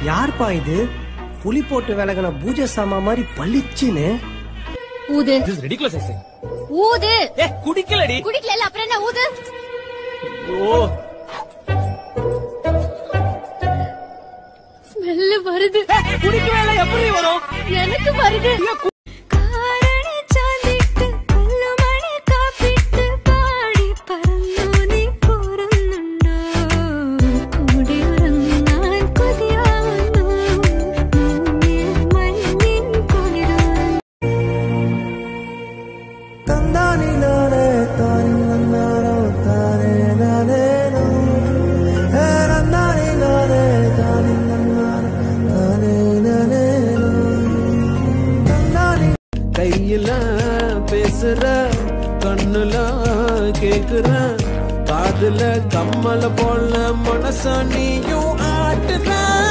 யார்ப்பா இது? புலி போட்டு விலகின பூஜை சாமா மாதிரி பளிச்சுன்னு. ஊது. This is ridiculous, I say. ஊது. குடிக்கலடி. குடிக்கல அப்புறம் என்ன ஊது? ஓ. ஸ்மெல் வருது. குடிக்கவே இல்ல, எப்படி வரும்? எனக்கு வருது. கையில பேசுற கண்ணுல கேக்குற காதுல கம்மல போல மனச நீயும் ஆட்டுற